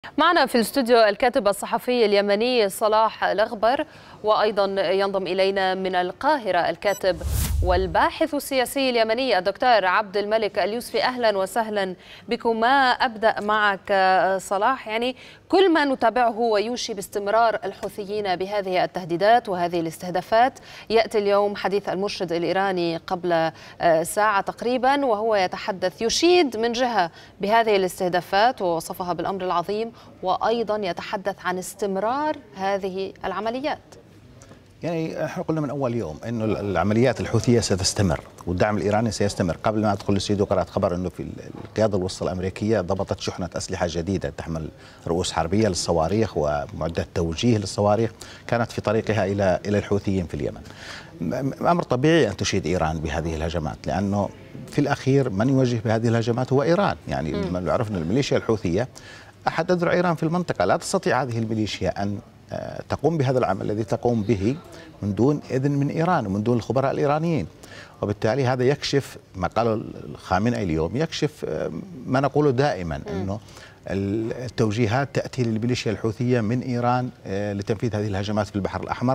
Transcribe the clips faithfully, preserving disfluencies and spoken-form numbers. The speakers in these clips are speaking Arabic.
معنا في الاستوديو الكاتب الصحفي اليمني صلاح الأغبر، وأيضا ينضم إلينا من القاهرة الكاتب والباحث السياسي اليمني الدكتور عبد الملك اليوسفي. أهلا وسهلا بكم. ما أبدأ معك صلاح، يعني كل ما نتابعه ويوشي باستمرار الحوثيين بهذه التهديدات وهذه الاستهدافات. يأتي اليوم حديث المرشد الإيراني قبل ساعة تقريبا، وهو يتحدث يشيد من جهة بهذه الاستهدافات ووصفها بالأمر العظيم، وأيضا يتحدث عن استمرار هذه العمليات. يعني احنا قلنا من اول يوم انه العمليات الحوثيه ستستمر والدعم الايراني سيستمر. قبل ما ادخل الاستديو قرات خبر انه في القياده الوسطى الامريكيه ضبطت شحنه اسلحه جديده تحمل رؤوس حربيه للصواريخ ومعدات توجيه للصواريخ كانت في طريقها الى الى الحوثيين في اليمن. امر طبيعي ان تشيد ايران بهذه الهجمات، لانه في الاخير من يوجه بهذه الهجمات هو ايران. يعني لما عرفنا الميليشيا الحوثيه احد اذرع ايران في المنطقه، لا تستطيع هذه الميليشيا ان تقوم بهذا العمل الذي تقوم به من دون إذن من إيران ومن دون الخبراء الإيرانيين. وبالتالي هذا يكشف ما قاله الخامنئي اليوم، يكشف ما نقوله دائما أنه التوجيهات تأتي للميليشيا الحوثية من إيران لتنفيذ هذه الهجمات في البحر الأحمر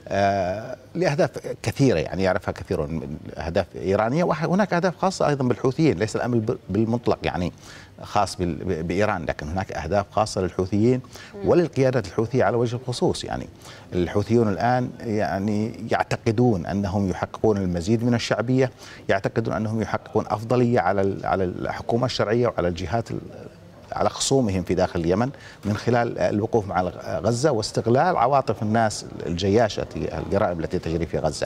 لأهداف كثيرة، يعني يعرفها كثيرون من أهداف إيرانية، وهناك أهداف خاصة أيضا بالحوثيين، ليس الأمر بالمطلق يعني خاص بإيران، لكن هناك أهداف خاصة للحوثيين وللقيادة الحوثية على وجه الخصوص. يعني الحوثيون الآن يعني يعتقدون أنهم يحققون المزيد من الشعبية، يعتقدون أنهم يحققون أفضلية على على الحكومة الشرعية وعلى الجهات على خصومهم في داخل اليمن من خلال الوقوف مع غزة واستغلال عواطف الناس الجياشة الجرائم التي تجري في غزة.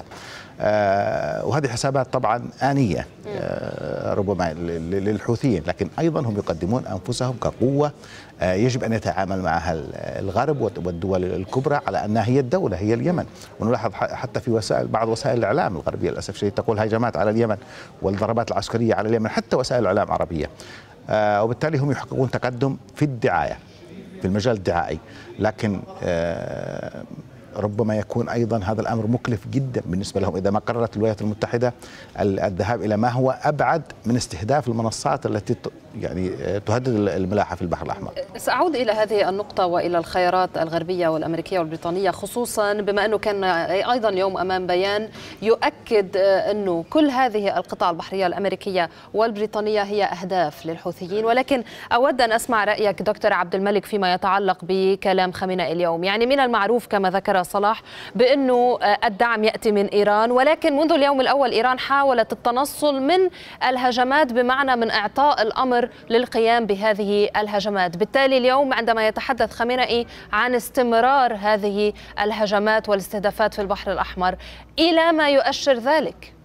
آه وهذه حسابات طبعا آنية آه ربما للحوثيين، لكن أيضا هم يقدمون أنفسهم كقوة آه يجب أن يتعامل معها الغرب والدول الكبرى على أنها هي الدولة، هي اليمن. ونلاحظ حتى في وسائل بعض وسائل الإعلام الغربية للأسف الشديد تقول هجمات على اليمن والضربات العسكرية على اليمن، حتى وسائل الإعلام العربية. آه وبالتالي هم يحققون تقدم في الدعاية في المجال الدعائي، لكن آه ربما يكون أيضا هذا الأمر مكلف جدا بالنسبة لهم إذا ما قررت الولايات المتحدة الذهاب إلى ما هو أبعد من استهداف المنصات التي يعني تهدد الملاحة في البحر الأحمر. سأعود إلى هذه النقطة وإلى الخيارات الغربية والأمريكية والبريطانية، خصوصا بما أنه كان أيضا اليوم أمام بيان يؤكد أنه كل هذه القطع البحرية الأمريكية والبريطانية هي أهداف للحوثيين. ولكن أود أن أسمع رأيك دكتور عبد الملك فيما يتعلق بكلام خامنئي اليوم. يعني من المعروف كما ذكر صلاح بأنه الدعم يأتي من إيران، ولكن منذ اليوم الأول إيران حاولت التنصل من الهجمات، بمعنى من إعطاء الأمر للقيام بهذه الهجمات. بالتالي اليوم عندما يتحدث خامنئي عن استمرار هذه الهجمات والاستهدافات في البحر الأحمر، إلى ما يؤشر ذلك؟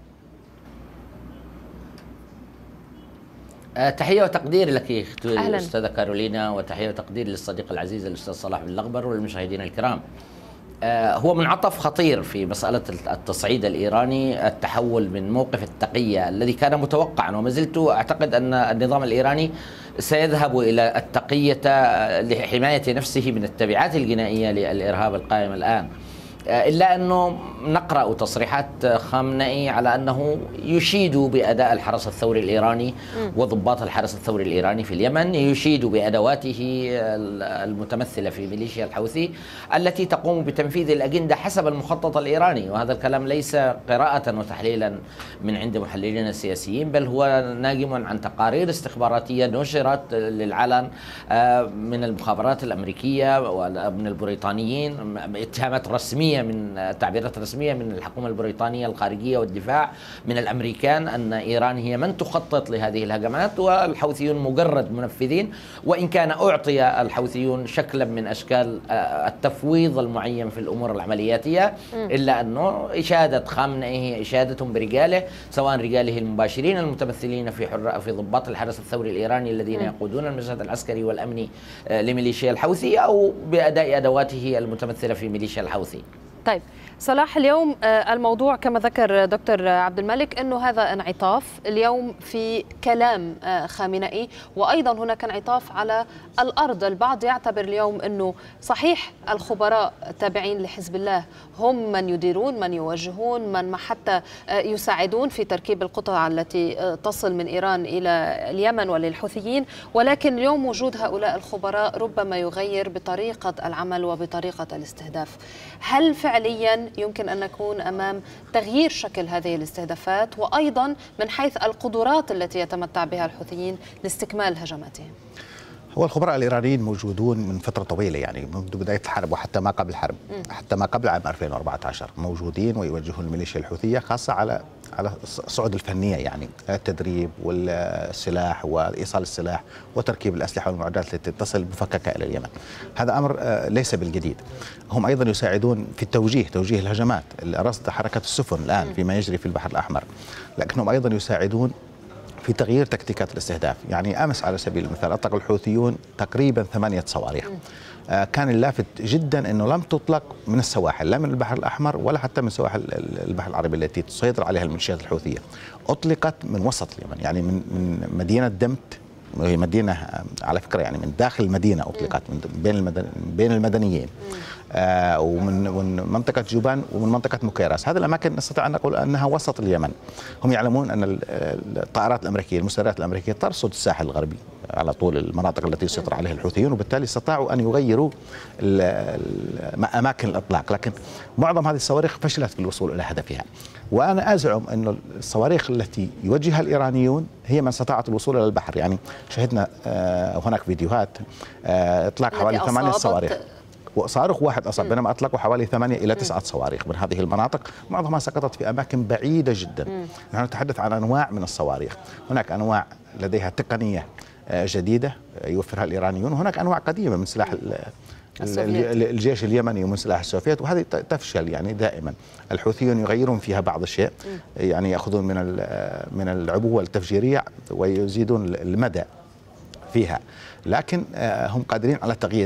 تحية وتقدير لك أستاذة كارولينا، وتحية وتقدير للصديق العزيز الأستاذ صلاح بن الأغبر والمشاهدين الكرام. هو منعطف خطير في مسألة التصعيد الإيراني، التحول من موقف التقية الذي كان متوقعا، وما زلت أعتقد أن النظام الإيراني سيذهب إلى التقية لحماية نفسه من التبعات الجنائية للإرهاب القائم الآن. إلا أنه نقرأ تصريحات خامنئي على أنه يشيد بأداء الحرس الثوري الإيراني وضباط الحرس الثوري الإيراني في اليمن، يشيد بأدواته المتمثلة في ميليشيا الحوثي التي تقوم بتنفيذ الأجندة حسب المخطط الإيراني. وهذا الكلام ليس قراءة وتحليلا من عند محللين السياسيين، بل هو ناجم عن تقارير استخباراتية نشرت للعلن من المخابرات الأمريكية ومن البريطانيين، اتهامات رسمية من تعبيرات رسمية من الحكومة البريطانية الخارجية والدفاع من الأمريكان أن إيران هي من تخطط لهذه الهجمات والحوثيون مجرد منفذين. وإن كان أعطي الحوثيون شكلا من أشكال التفويض المعين في الأمور العملياتية، إلا أنه إشادة خامنئي هي إشادة برجاله، سواء رجاله المباشرين المتمثلين في حر في ضباط الحرس الثوري الإيراني الذين يقودون المشهد العسكري والأمني لميليشيا الحوثي، أو بأداء أدواته المتمثلة في ميليشيا الحوثي. طيب صلاح، اليوم الموضوع كما ذكر دكتور عبد الملك أنه هذا انعطاف اليوم في كلام خامنئي، وأيضا هناك انعطاف على الأرض. البعض يعتبر اليوم أنه صحيح الخبراء التابعين لحزب الله هم من يديرون، من يوجهون، من حتى يساعدون في تركيب القطع التي تصل من إيران إلى اليمن وللحوثيين، ولكن اليوم وجود هؤلاء الخبراء ربما يغير بطريقة العمل وبطريقة الاستهداف. هل فعليا يمكن أن نكون أمام تغيير شكل هذه الاستهدافات، وأيضا من حيث القدرات التي يتمتع بها الحوثيين لاستكمال هجماتهم؟ هو الخبراء الإيرانيين موجودون من فترة طويلة، يعني منذ بداية الحرب وحتى ما قبل الحرب، حتى ما قبل عام ألفين وأربعة عشر موجودين ويوجهون الميليشيا الحوثية، خاصة على على الصعود الفنية، يعني التدريب والسلاح وإيصال السلاح وتركيب الأسلحة والمعدات التي تصل مفككة إلى اليمن. هذا أمر ليس بالجديد. هم أيضا يساعدون في التوجيه توجيه الهجمات، رصد حركة السفن الآن فيما يجري في البحر الأحمر، لكنهم أيضا يساعدون في تغيير تكتيكات الاستهداف. يعني أمس على سبيل المثال أطلق الحوثيون تقريبا ثمانية صواريخ. آه كان اللافت جدا أنه لم تطلق من السواحل، لا من البحر الأحمر ولا حتى من سواحل البحر العربي التي تسيطر عليها الميليشيات الحوثية. أطلقت من وسط اليمن، يعني من من مدينة دمت، وهي مدينة على فكرة يعني من داخل المدينة أطلقت، من بين المدن بين المدنيين، آه ومن من منطقة جوبان ومن منطقة مكيراس. هذه الأماكن نستطيع أن نقول أنها وسط اليمن. هم يعلمون أن الطائرات الأمريكية المسيرات الأمريكية ترصد الساحل الغربي على طول المناطق التي يسيطر عليها الحوثيون، وبالتالي استطاعوا أن يغيروا أماكن الإطلاق، لكن معظم هذه الصواريخ فشلت في الوصول إلى هدفها. وأنا أزعم أن الصواريخ التي يوجهها الإيرانيون هي من استطاعت الوصول إلى البحر. يعني شهدنا هناك فيديوهات إطلاق حوالي ثمانية صواريخ، وصاروخ واحد أصاب، بينما أطلقوا حوالي ثمانية إلى تسعة صواريخ من هذه المناطق، معظمها سقطت في أماكن بعيدة جدا. نحن نتحدث عن أنواع من الصواريخ، هناك أنواع لديها تقنية جديدة يوفرها الإيرانيون، وهناك أنواع قديمة من سلاح الجيش اليمني ومن سلاح السوفيت، وهذه تفشل. يعني دائما الحوثيون يغيرون فيها بعض الشيء، يعني يأخذون من من العبوة التفجيرية ويزيدون المدى فيها، لكن هم قادرين على تغيير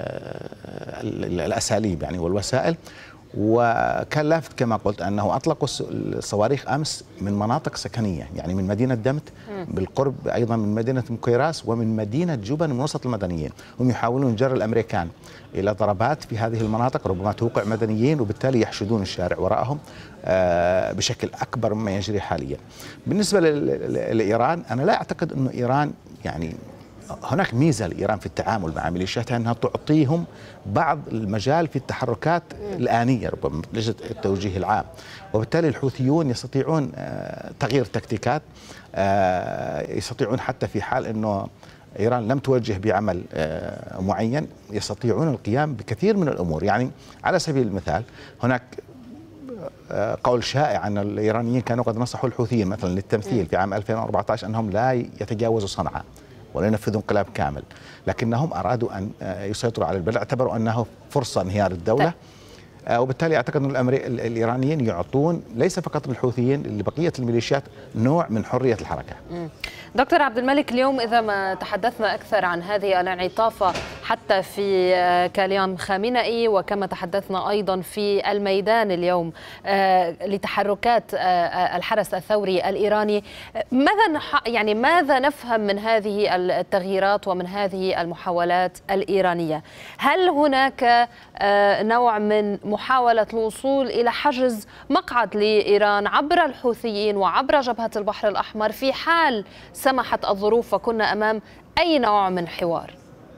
الأساليب يعني والوسائل. وكان لافت كما قلت أنه أطلقوا الصواريخ أمس من مناطق سكنية، يعني من مدينة دمت بالقرب، أيضا من مدينة مكيراس ومن مدينة جوبان من وسط المدنيين. هم يحاولون جر الأمريكان إلى ضربات في هذه المناطق ربما توقع مدنيين، وبالتالي يحشدون الشارع وراءهم بشكل أكبر مما يجري حاليا. بالنسبة لإيران، أنا لا أعتقد أنه إيران يعني هناك ميزة لإيران في التعامل مع ميليشياتها أنها تعطيهم بعض المجال في التحركات الآنية ربما ليس التوجيه العام، وبالتالي الحوثيون يستطيعون تغيير تكتيكات، يستطيعون حتى في حال أنه إيران لم توجه بعمل معين يستطيعون القيام بكثير من الأمور. يعني على سبيل المثال هناك قول شائع أن الإيرانيين كانوا قد نصحوا الحوثيين مثلا للتمثيل في عام ألفين وأربعة عشر أنهم لا يتجاوزوا صنعاء ولا ينفذوا انقلاب كامل، لكنهم أرادوا أن يسيطروا على البلد، اعتبروا أنه فرصة انهيار الدولة. وبالتالي أعتقد أن الإيرانيين يعطون ليس فقط للحوثيين، لبقية الميليشيات نوع من حرية الحركة. دكتور عبد الملك، اليوم إذا ما تحدثنا أكثر عن هذه الانعطافة حتى في كلام خامنئي، وكما تحدثنا أيضا في الميدان اليوم لتحركات الحرس الثوري الإيراني، ماذا يعني ماذا نفهم من هذه التغييرات ومن هذه المحاولات الإيرانية؟ هل هناك نوع من محاولة الوصول إلى حجز مقعد لإيران عبر الحوثيين وعبر جبهة البحر الأحمر في حال سمحت الظروف وكنا أمام أي نوع من حوار؟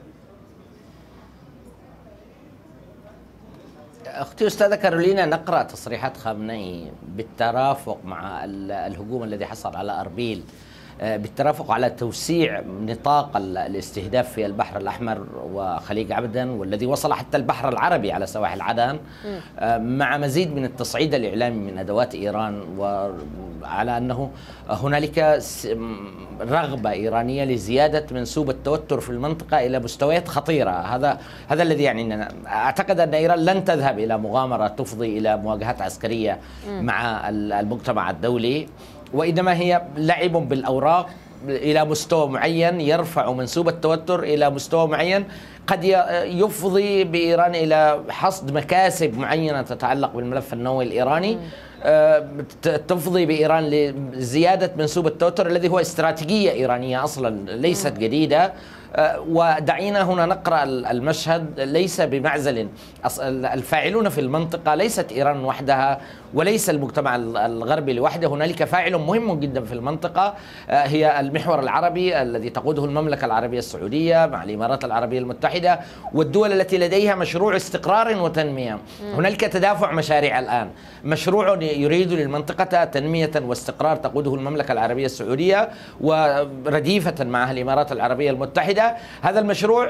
أختي أستاذة كارولينا، نقرأ تصريحات خامنئي بالترافق مع الهجوم الذي حصل على أربيل، بالترافق على توسيع نطاق الاستهداف في البحر الأحمر وخليج عبدن، والذي وصل حتى البحر العربي على سواحل عدن، مع مزيد من التصعيد الإعلامي من أدوات إيران، وعلى أنه هنالك رغبة إيرانية لزيادة منسوب التوتر في المنطقة إلى مستويات خطيرة. هذا هذا الذي يعني أعتقد أن إيران لن تذهب إلى مغامرة تفضي إلى مواجهات عسكرية مع المجتمع الدولي، وإنما هي لعب بالأوراق إلى مستوى معين يرفع منسوب التوتر إلى مستوى معين قد يفضي بإيران إلى حصد مكاسب معينة تتعلق بالملف النووي الإيراني، تفضي بإيران لزيادة منسوب التوتر الذي هو استراتيجية إيرانية أصلا ليست جديدة. ودعينا هنا نقرأ المشهد ليس بمعزل، الفاعلون في المنطقة ليست إيران وحدها وليس المجتمع الغربي لوحده، هنالك فاعل مهم جدا في المنطقة هي المحور العربي الذي تقوده المملكة العربية السعودية مع الإمارات العربية المتحدة والدول التي لديها مشروع استقرار وتنمية. هنالك تدافع مشاريع الآن، مشروع يريد للمنطقة تنمية واستقرار تقوده المملكة العربية السعودية ورديفة معها الإمارات العربية المتحدة. هذا المشروع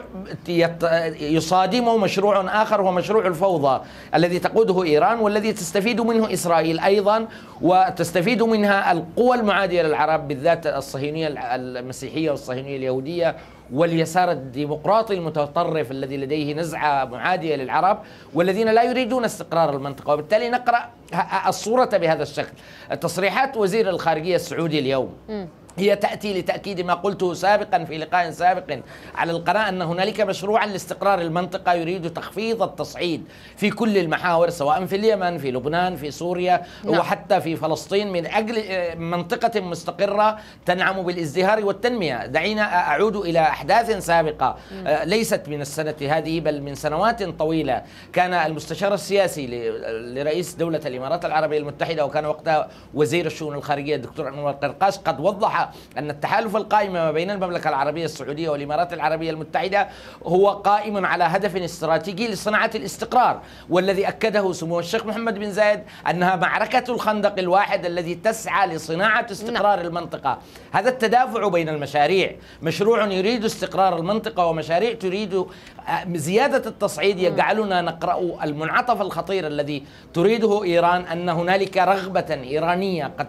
يصادمه مشروع آخر هو مشروع الفوضى الذي تقوده إيران والذي تستفيد منه إسرائيل أيضا، وتستفيد منها القوى المعادية للعرب بالذات الصهيونية المسيحية والصهيونية اليهودية واليسار الديمقراطي المتطرف الذي لديه نزعة معادية للعرب والذين لا يريدون استقرار المنطقة. وبالتالي نقرأ الصورة بهذا الشكل. تصريحات وزير الخارجية السعودي اليوم هي تأتي لتأكيد ما قلته سابقا في لقاء سابق على القناة أن هنالك مشروعا لاستقرار المنطقة يريد تخفيض التصعيد في كل المحاور سواء في اليمن في لبنان في سوريا نعم. وحتى في فلسطين من أجل منطقة مستقرة تنعم بالازدهار والتنمية. دعينا أعود إلى أحداث سابقة م. ليست من السنة هذه بل من سنوات طويلة. كان المستشار السياسي لرئيس دولة الإمارات العربية المتحدة وكان وقتها وزير الشؤون الخارجية الدكتور أنور قرقاش قد وضح أن التحالف القائم ما بين المملكة العربية السعودية والإمارات العربية المتحدة هو قائم على هدف استراتيجي لصناعة الاستقرار، والذي أكده سمو الشيخ محمد بن زايد أنها معركة الخندق الواحد الذي تسعى لصناعة استقرار المنطقة. هذا التدافع بين المشاريع، مشروع يريد استقرار المنطقة ومشاريع تريد زيادة التصعيد، يجعلنا نقرأ المنعطف الخطير الذي تريده إيران أن هنالك رغبة إيرانية قد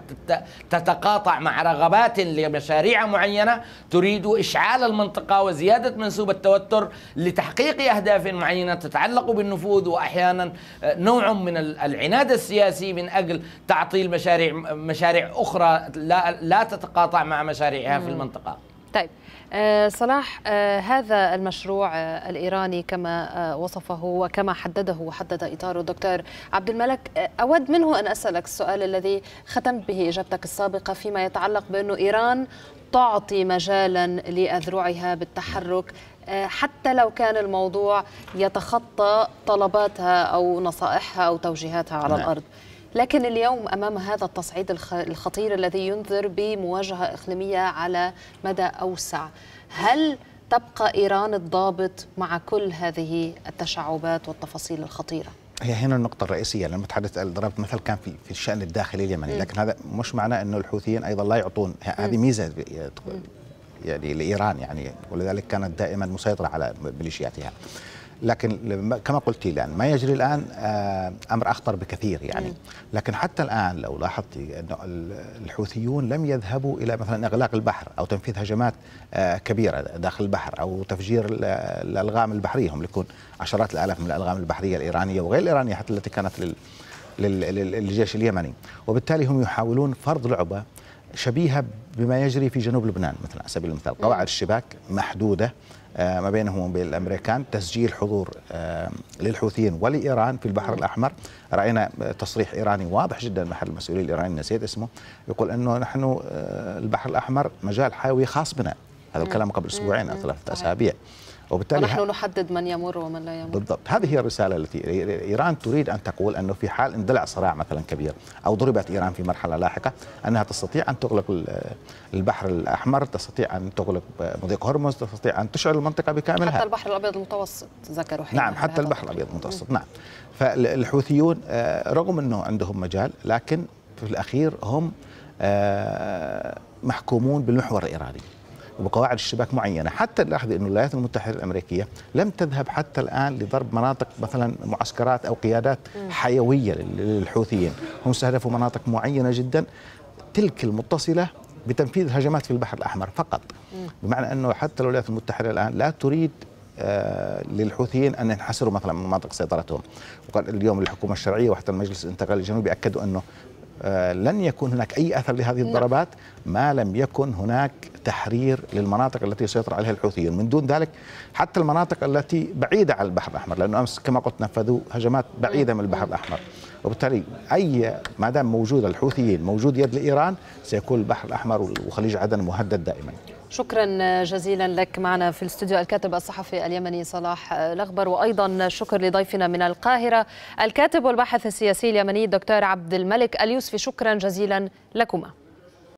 تتقاطع مع رغبات لمشاريع معينة تريد إشعال المنطقة وزيادة منسوب التوتر لتحقيق أهداف معينة تتعلق بالنفوذ وأحيانا نوع من العناد السياسي من أجل تعطيل مشاريع مشاريع أخرى لا لا تتقاطع مع مشاريعها في المنطقة. طيب آه صلاح، آه هذا المشروع آه الإيراني كما آه وصفه وكما حدده وحدد إطاره دكتور عبد الملك، آه أود منه أن أسألك السؤال الذي ختمت به إجابتك السابقة فيما يتعلق بأنه إيران تعطي مجالا لأذرعها بالتحرك آه حتى لو كان الموضوع يتخطى طلباتها أو نصائحها أو توجيهاتها على الأرض. لكن اليوم أمام هذا التصعيد الخطير الذي ينذر بمواجهة إقليمية على مدى أوسع، هل تبقى إيران الضابط مع كل هذه التشعبات والتفاصيل الخطيرة؟ هي هنا النقطة الرئيسية. لما تحدث ضربت مثل كان في في الشأن الداخلي اليمني، لكن هذا مش معناه أنه الحوثيين أيضا لا يعطون، هذه ميزة يعني لإيران يعني، ولذلك كانت دائما مسيطرة على ميليشياتها. لكن كما قلت الآن ما يجري الآن أمر أخطر بكثير يعني. لكن حتى الآن لو لاحظتي أن الحوثيون لم يذهبوا إلى مثلا إغلاق البحر أو تنفيذ هجمات كبيرة داخل البحر أو تفجير الألغام البحرية. هم يكون عشرات الآلاف من الألغام البحرية الإيرانية وغير الإيرانية حتى التي كانت للجيش اليمني، وبالتالي هم يحاولون فرض لعبة شبيهة بما يجري في جنوب لبنان مثلا على سبيل المثال. قواعد الشباك محدودة ما بينهم وبين الأمريكان، تسجيل حضور للحوثيين ولإيران في البحر الأحمر. رأينا تصريح إيراني واضح جدا محل المسؤولين الإيراني نسيت اسمه، يقول أنه نحن البحر الأحمر مجال حيوي خاص بنا. هذا الكلام قبل أسبوعين أو ثلاثة أسابيع. وبالتالي ونحن نحدد من يمر ومن لا يمر. بالضبط، هذه هي الرسالة التي إيران تريد أن تقول أنه في حال اندلع صراع مثلا كبير أو ضربت إيران في مرحلة لاحقة أنها تستطيع أن تغلق البحر الأحمر، تستطيع أن تغلق مضيق هرمز، تستطيع أن تشعل المنطقة بكاملها. حتى البحر الأبيض المتوسط ذكروا. نعم، حتى البحر الأبيض المتوسط. نعم. فالحوثيون رغم أنه عندهم مجال لكن في الأخير هم محكومون بالمحور الإيراني وبقواعد الشباك معينة. حتى لاحظ أن الولايات المتحدة الأمريكية لم تذهب حتى الآن لضرب مناطق مثلا معسكرات أو قيادات حيوية للحوثيين. هم استهدفوا مناطق معينة جدا تلك المتصلة بتنفيذ هجمات في البحر الأحمر فقط. بمعنى أنه حتى الولايات المتحدة الآن لا تريد آه للحوثيين أن ينحسروا مثلا من مناطق سيطرتهم. وقال اليوم الحكومة الشرعية وحتى المجلس الانتقالي الجنوبي أكدوا أنه لن يكون هناك أي أثر لهذه الضربات ما لم يكن هناك تحرير للمناطق التي يسيطر عليها الحوثيون. من دون ذلك حتى المناطق التي بعيدة عن البحر الأحمر، لأنه أمس كما قلت نفذوا هجمات بعيدة من البحر الأحمر، وبالتالي أي ما دام موجود الحوثيين موجود يد لإيران سيكون البحر الأحمر وخليج عدن مهدد دائما. شكرا جزيلا لك. معنا في الاستوديو الكاتب الصحفي اليمني صلاح الأغبر، وأيضا شكر لضيفنا من القاهرة الكاتب والباحث السياسي اليمني الدكتور عبد الملك اليوسفي. شكرا جزيلا لكما.